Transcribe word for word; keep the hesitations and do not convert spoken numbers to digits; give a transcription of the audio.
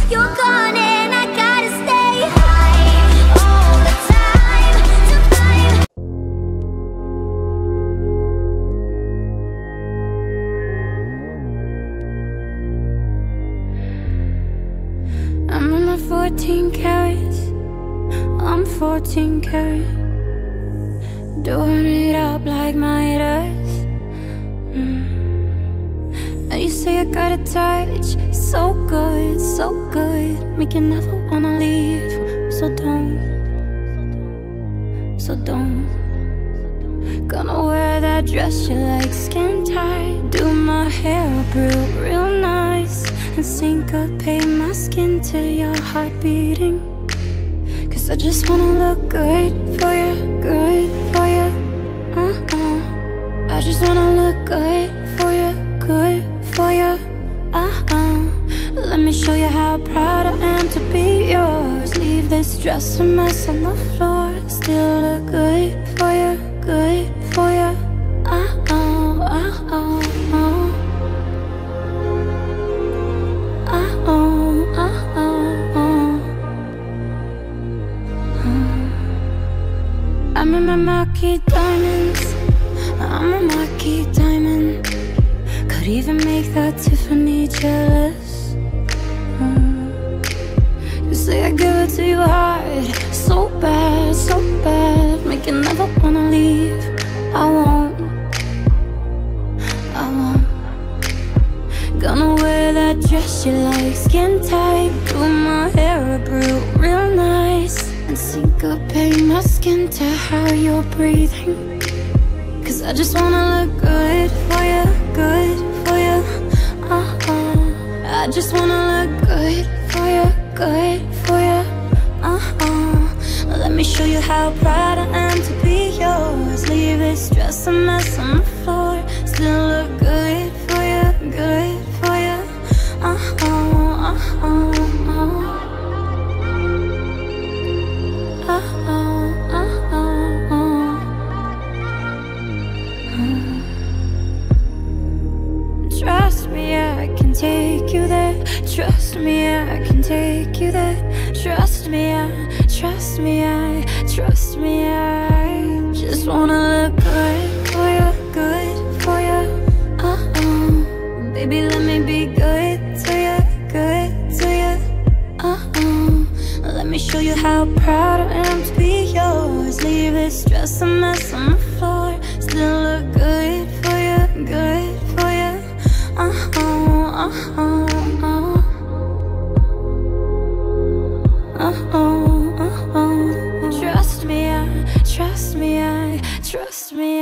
You're gone and I gotta stay high all the time to find. I'm in my fourteen carats, I'm fourteen karat, doing it up like Midas. mm. And you say I got a touch, so good, so good, make you never wanna leave. So don't, so don't. Gonna wear that dress you like, skin tight, do my hair up real, real nice, and syncopate my skin to your heart beating. Cause I just wanna look good for you, good for you. uh-uh. I just wanna look good for you, good for you. uh-uh. Let me show you how proud I am to be yours. Leave this dress a mess on the floor, still look good for you, good for you. uh-oh, uh-oh, uh-oh. Uh-oh, uh-oh, uh. I'm in my marquee diamonds, I'm a marquee diamond. Could even make that Tiffany jealous. mm. You say I give it to you hard, so bad, so bad, make you never wanna leave. I won't, I won't. Gonna wear that dress you like, skin tight, do my hair up real, real nice, and syncopate my skin to how you're breathing. Cause I just wanna look good for you, good for you. uh-uh. I just wanna look good for you, good for you. uh-uh. Let me show you how proud I am to be yours. Leave this dress a mess on the floor, still look good for you, good for you. uh-uh, uh-uh, uh-uh. Uh-oh, uh-oh, uh. Mm. Trust me, I can take you there. Trust me, I can take you there. Trust me, I, trust me, I, trust me, I just wanna look good for you, good for you. Uh-oh, baby, let me be good to you, good to you. Uh-oh, let me show you how proud I am to be yours. Leave this dress a mess on the floor, still look good for you, good for you. Uh-oh, uh-oh, uh-oh. Uh-oh, uh-oh. Trust me, I, trust me, I, trust me,